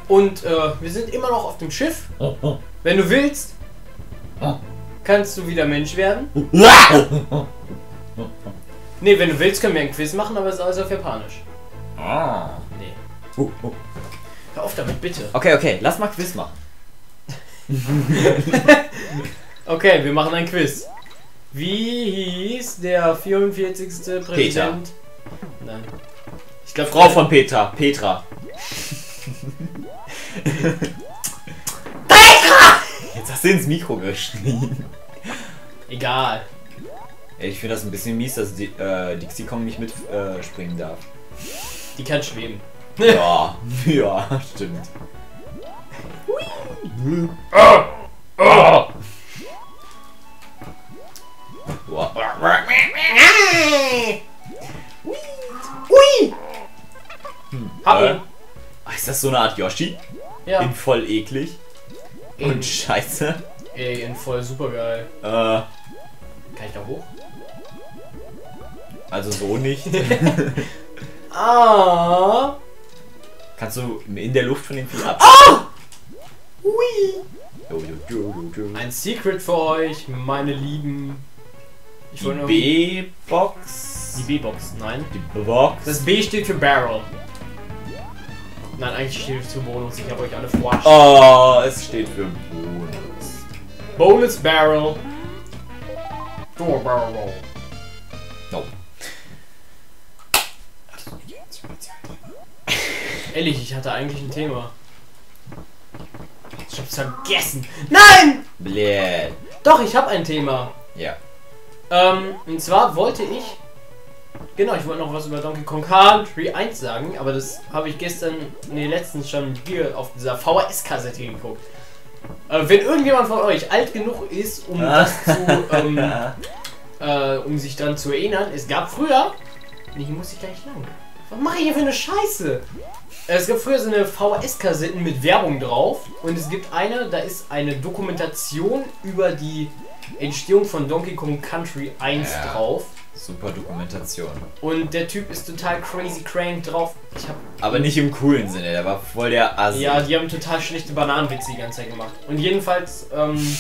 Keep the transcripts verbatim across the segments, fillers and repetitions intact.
Und äh, wir sind immer noch auf dem Schiff. Oh, oh. Wenn du willst, Oh. kannst du wieder Mensch werden. Ne, wenn du willst, können wir ein Quiz machen, aber es ist alles auf Japanisch. Ah. Nee. Oh, oh. Hör auf damit, bitte. Okay, okay, lass mal Quiz machen. Okay, wir machen ein Quiz. Wie hieß der vierundvierzigste Präsident? Nein. Ich glaube Frau von Petra, Petra. Petra! Jetzt hast du ins Mikro geschrien. Egal. Ey, ich finde das ein bisschen mies, dass die, äh, Dixie Kong nicht mit äh, springen darf. Die kann schweben. Ja, ja, stimmt. Oh, oh. Wow. Ui! Hm. Hab Äh, ihn. ist das so eine Art Yoshi? Ja. In voll eklig. In, Und scheiße. ey, in voll super geil. Äh, Kann ich da hoch? also so nicht. Ah! Kannst du in der Luft von dem Vieh ab? Ah! Ui! Jo, jo, jo, jo, jo. Ein Secret für euch, meine Lieben. Ich wollte nur- Die B-Box. Die B-Box, nein. Die B-Box. Das B steht für Barrel. Nein, eigentlich steht es für Bonus. Ich habe euch alle verarscht. Oh, es steht für Bonus. Bonus Barrel. Door Barrel Roll. No. Ehrlich, ich hatte eigentlich ein Thema. Ich hab's vergessen. Nein! Blöd. Doch, ich habe ein Thema. Ja. Ähm, und zwar wollte ich... Genau, ich wollte noch was über Donkey Kong Country eins sagen, aber das habe ich gestern, nee, letztens schon hier auf dieser V H S-Kassette geguckt. Äh, wenn irgendjemand von euch alt genug ist, um das zu, ähm, äh, um sich dran zu erinnern, es gab früher... Nee, hier muss ich gleich lang. Was mache ich hier für eine Scheiße? Es gab früher so eine V H S-Kassetten mit Werbung drauf und es gibt eine, da ist eine Dokumentation über die Entstehung von Donkey Kong Country eins Ja. drauf. Super Dokumentation. Und der Typ ist total crazy crank drauf. Ich hab, Aber nicht im coolen Sinne, der war voll der Assi. ja, die haben total schlechte Bananenwitze die ganze Zeit gemacht. Und jedenfalls, ähm,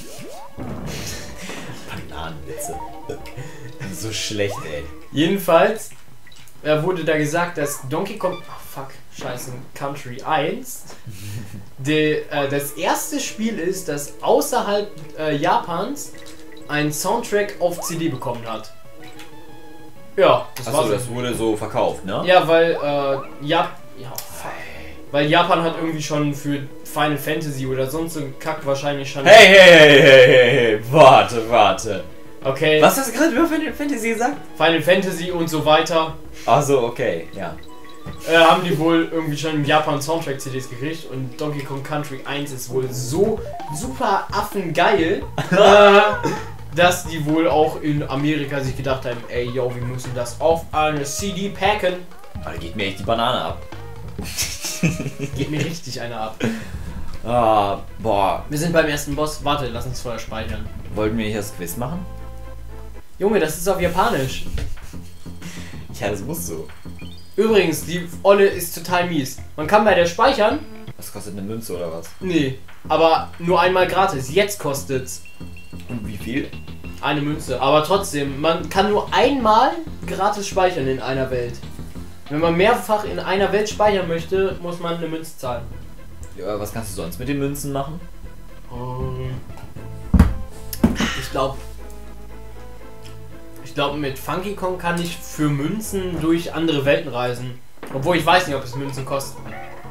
Bananenwitze. So schlecht, ey. jedenfalls äh, wurde da gesagt, dass Donkey Kong, oh fuck, scheiße, Country eins de, äh, das erste Spiel ist, das außerhalb äh, Japans einen Soundtrack auf C D bekommen hat. Ja, das Achso, war's. das wurde so verkauft, ne? Ja, weil, äh, ja, ja, fuck. Weil Japan hat irgendwie schon für Final Fantasy oder sonst so ein Kack wahrscheinlich schon... Hey, hey, hey, hey, hey, hey, warte, warte. Okay. Was hast du gerade über Final Fantasy gesagt? Final Fantasy und so weiter. Achso, okay, ja. Äh, haben die wohl irgendwie schon in Japan Soundtrack-C Ds gekriegt und Donkey Kong Country eins ist wohl so super affengeil, äh, dass die wohl auch in Amerika sich gedacht haben, ey, yo, wir müssen das auf eine C D packen. Aber da geht mir echt die Banane ab. Geht mir richtig einer ab. Ah, boah. Wir sind beim ersten Boss. Warte, lass uns vorher speichern. Wollten wir nicht das Quiz machen? Junge, das ist auf Japanisch. Ja, das muss so. Übrigens, die Olle ist total mies. Man kann bei der speichern. Was kostet eine Münze oder was? Nee, aber nur einmal gratis. Jetzt kostet's Und wie viel? eine Münze. Aber trotzdem, man kann nur einmal gratis speichern in einer Welt. Wenn man mehrfach in einer Welt speichern möchte, muss man eine Münze zahlen. Ja, was kannst du sonst mit den Münzen machen? Ähm, Ich glaube, ich glaube mit Funky Kong kann ich für Münzen durch andere Welten reisen. Obwohl ich weiß nicht, ob es Münzen kosten.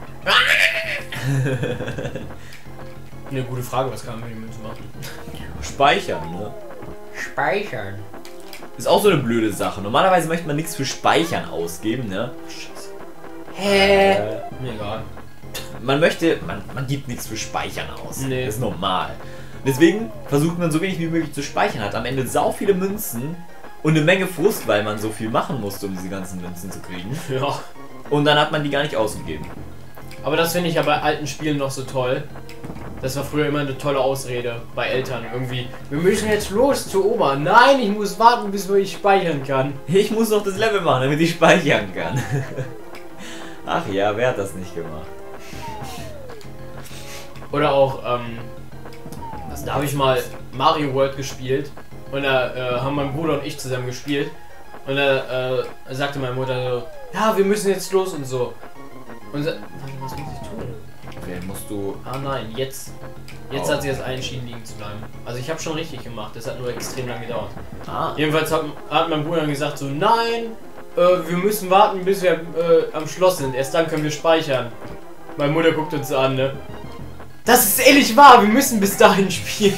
Eine gute Frage, was kann man mit den Münzen machen? Speichern, ne? Speichern. Ist auch so eine blöde Sache. Normalerweise möchte man nichts für Speichern ausgeben, ne? Scheiße. Hä? Äh, Mir egal. man möchte, man, man gibt nichts für Speichern aus. Nee. Das ist normal. Deswegen versucht man so wenig wie möglich zu speichern. Hat am Ende sau viele Münzen und eine Menge Frust, weil man so viel machen musste, um diese ganzen Münzen zu kriegen. Ja. Und dann hat man die gar nicht ausgegeben. Aber das finde ich ja bei alten Spielen noch so toll. Das war früher immer eine tolle Ausrede bei Eltern. Irgendwie, wir müssen jetzt los zur Oma. Nein, ich muss warten, bis ich speichern kann. Ich muss noch das Level machen, damit ich speichern kann. Ach ja, wer hat das nicht gemacht? Oder auch, ähm, da habe ich mal Mario World gespielt und da äh, haben mein Bruder und ich zusammen gespielt und da äh, sagte meine Mutter so, ja, wir müssen jetzt los und so. Und sa- warte, was muss ich tun? Vielleicht musst du... Ah nein, jetzt, jetzt Oh. hat sie das einschieden liegen zu bleiben. Also ich habe schon richtig gemacht, das hat nur extrem lange gedauert. Ah. Jedenfalls hat, hat mein Bruder dann gesagt so, nein, äh, wir müssen warten, bis wir äh, am Schloss sind, erst dann können wir speichern. Meine Mutter guckt uns an, ne? Das ist ehrlich wahr, wir müssen bis dahin spielen.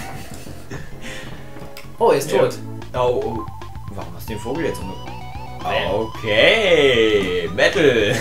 Oh, er ist Ja. tot. Oh, oh. Warum hast du den Vogel jetzt umgebracht? Wer? Okay, Metal.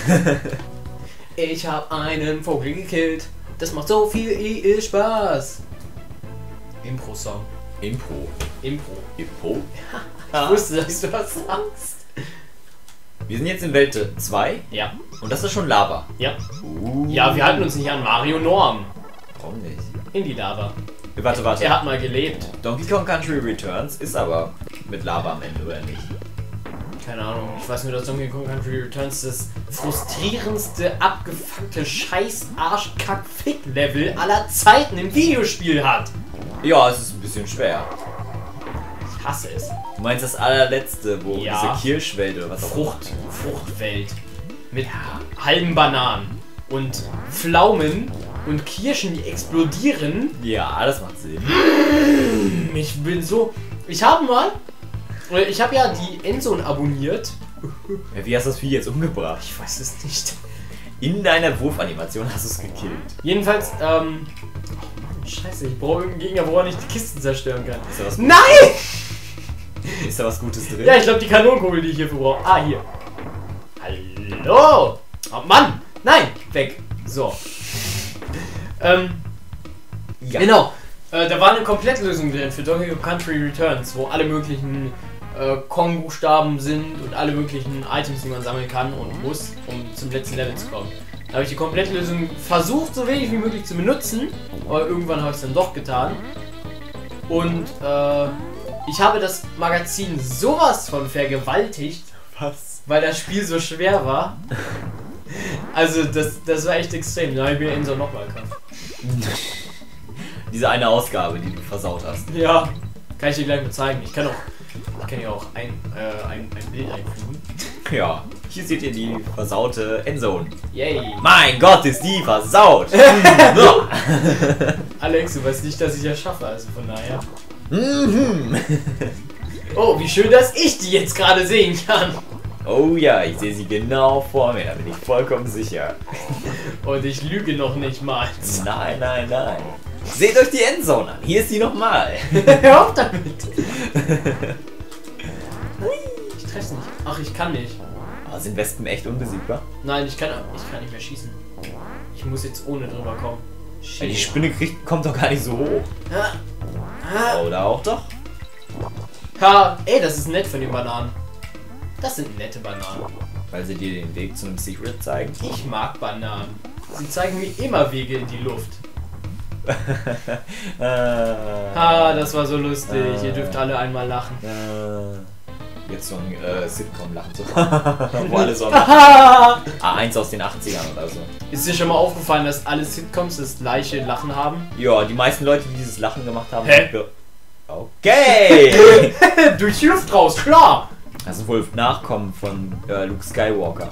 Ich habe einen Vogel gekillt. Das macht so viel Spaß. Impro-Song. Impro. Impro. Impro? Ich wusste, dass du was sagst. Wir sind jetzt in Welt zwei Ja. und das ist schon Lava. Ja. Uh. Ja, wir halten uns nicht an Mario Norm. Warum nicht? In die Lava. Warte, warte. Er hat mal gelebt. Donkey Kong Country Returns ist aber mit Lava am Ende, oder nicht? Keine Ahnung. Ich weiß nur, dass Donkey Kong Country Returns das frustrierendste, abgefuckte Scheiß-Arsch-Kack-Fick-Level aller Zeiten im Videospiel hat. Ja, es ist ein bisschen schwer. Ich hasse es. Du meinst das allerletzte, wo Ja. diese Kirschwelt oder was auch immer. Frucht, Fruchtwelt. Mit halben Bananen und Pflaumen und Kirschen, die explodieren. Ja, das macht Sinn. Ich bin so... Ich habe mal... oder Ich habe ja die Endzone abonniert. Ja, wie hast du das Vieh jetzt umgebracht? Ich weiß es nicht. In deiner Wurfanimation hast du es gekillt. Jedenfalls, ähm... Oh Mann, scheiße, ich brauche irgendeinen Gegner, wo er nicht die Kisten zerstören kann. Ist da was, Nein! ist da was Gutes drin? Ja, ich glaube die Kanonenkugel, die ich hierfür brauche. Ah, hier. Hallo! Oh Mann! Nein! Weg! So. Ähm, Ja. genau. Äh, da war eine Komplettlösung drin für Donkey Kong Country Returns, wo alle möglichen äh, Kong-Buchstaben sind und alle möglichen Items, die man sammeln kann und muss, um zum letzten Level zu kommen. Da habe ich die Komplettlösung versucht, so wenig wie möglich zu benutzen, aber irgendwann habe ich es dann doch getan. Und äh, ich habe das Magazin sowas von vergewaltigt, Was? weil das Spiel so schwer war. Also das, das war echt extrem. Da habe ich mir Enzo nochmal gekauft. Diese eine Ausgabe, die du versaut hast. Ja, kann ich dir gleich mal zeigen. Ich kann auch, ich kann hier auch ein, äh, ein, ein Bild einfügen. Ja. Hier seht ihr die versaute Endzone. Yay. Mein Gott, ist die versaut! Alex, du weißt nicht, dass ich das schaffe, also von daher. Mhm. Oh, wie schön, dass ich die jetzt gerade sehen kann. Oh ja, ich sehe sie genau vor mir, da bin ich vollkommen sicher. Und ich lüge noch nicht mal. Nein, nein, nein. Seht euch die Endzone an. Hier ist sie nochmal. Hör auf damit. Ich treff's nicht. Ach, ich kann nicht. Oh, sind Wespen echt unbesiegbar? Nein, ich kann, ich kann nicht mehr schießen. Ich muss jetzt ohne drüber kommen. Weil die Spinne kriegt, kommt doch gar nicht so hoch. Ha. Ha. Oder auch doch? Ha. Ey, das ist nett von den Bananen. Das sind nette Bananen. Weil sie dir den Weg zu einem Secret zeigen. Ich mag Bananen. Sie zeigen mir immer Wege in die Luft. äh, Ha, das war so lustig. Äh. Ihr dürft alle einmal lachen. äh, jetzt so ein äh, Sitcom-Lachen so. Wo alle so Haha. A eins aus den achtzigern oder so. Ist dir schon mal aufgefallen, dass alle Sitcoms das gleiche Lachen haben? Ja, die meisten Leute, die dieses Lachen gemacht haben, Hä? sind okay! Durch die Luft raus, klar! Das sind wohl Nachkommen von äh, Luke Skywalker.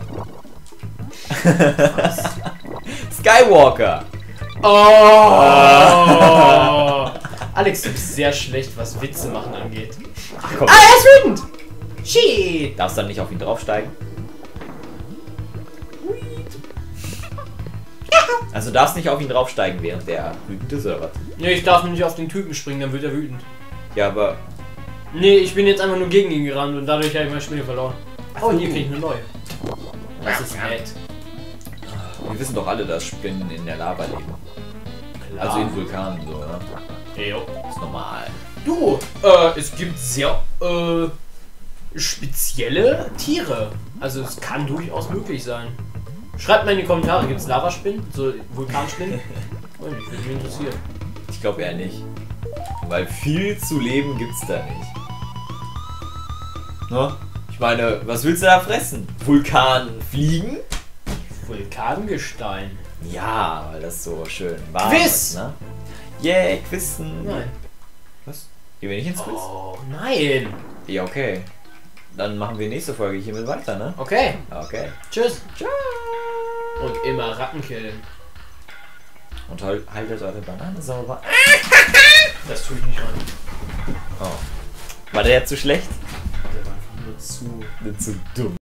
Skywalker! Oh! Alex, du bist sehr schlecht, was Witze machen angeht. Ach komm, Ah, er ist wütend! Shit! darfst dann nicht auf ihn draufsteigen? Also darfst nicht auf ihn draufsteigen, während der wütend ist, oder was? Nee, ich darf nicht auf den Typen springen, dann wird er wütend. Ja, aber... Nee, ich bin jetzt einfach nur gegen ihn gerannt und dadurch habe ich mein Spiel verloren. Oh, und hier krieg ich eine neue. Das ist nett. Wir wissen doch alle, dass Spinnen in der Lava leben. Klar. Also in Vulkanen so, ne? Jo. Ist normal. Du, äh, es gibt sehr, äh, spezielle Tiere. Also es kann durchaus möglich sein. Schreibt mal in die Kommentare, gibt es Lavaspinnen? So Vulkanspinnen? Oh, ich würde mich interessieren. Ich glaube eher nicht. Weil viel zu leben gibt's da nicht. Ne? Ich meine, was willst du da fressen? Vulkan fliegen? Vulkangestein. Ja, weil das so schön warm Quiz! ist, ne? Yay, Quizzen! Nein. Was? Gehen wir nicht ins Quiz? Oh, nein. Ja, okay. Dann machen wir nächste Folge hiermit weiter, ne? Okay. Okay. Tschüss. Ciao! Und immer Ratten killen. Und hal- haltet eure Banane sauber. Das tue ich nicht an. Oh. War der jetzt zu schlecht? Der war einfach nur zu. Zu dumm.